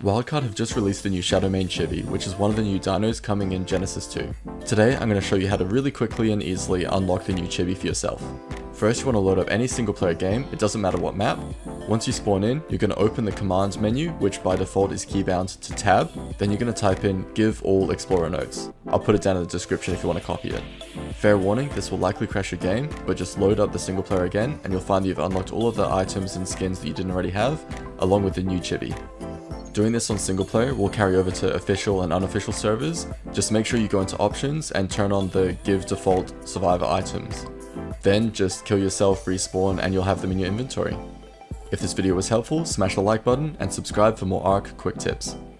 Wildcard have just released the new Shadowmane Chibi, which is one of the new dinos coming in Genesis 2. Today I'm going to show you how to really quickly and easily unlock the new Chibi for yourself. First you want to load up any single player game, it doesn't matter what map. Once you spawn in, you're going to open the commands menu, which by default is keybound to tab, then you're going to type in give all explorer nodes. I'll put it down in the description if you want to copy it. Fair warning, this will likely crash your game, but just load up the single player again and you'll find that you've unlocked all of the items and skins that you didn't already have, along with the new Chibi. Doing this on single player will carry over to official and unofficial servers. Just make sure you go into options and turn on the give default survivor items. Then just kill yourself, respawn, and you'll have them in your inventory. If this video was helpful, smash the like button and subscribe for more ARK quick tips.